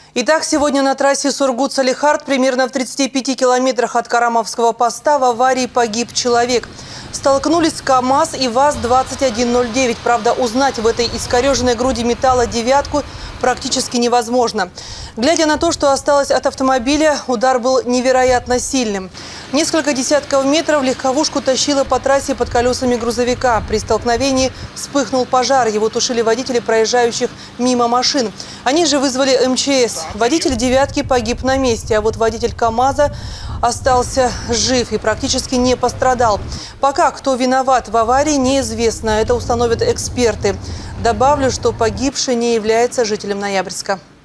Итак, сегодня на трассе Сургут-Салехард, примерно в 35 километрах от Карамовского поста, в аварии погиб человек. Столкнулись КАМАЗ и ВАЗ-2109. Правда, узнать в этой искореженной груди металла девятку практически невозможно. Глядя на то, что осталось от автомобиля, удар был невероятно сильным. Несколько десятков метров легковушку тащило по трассе под колесами грузовика. При столкновении вспыхнул пожар. Его тушили водители проезжающих мимо машин. Они же вызвали МЧС. Водитель «девятки» погиб на месте, а вот водитель КАМАЗа остался жив и практически не пострадал. Пока кто виноват в аварии, неизвестно. Это установят эксперты. Добавлю, что погибший не является жителем Ноябрьска.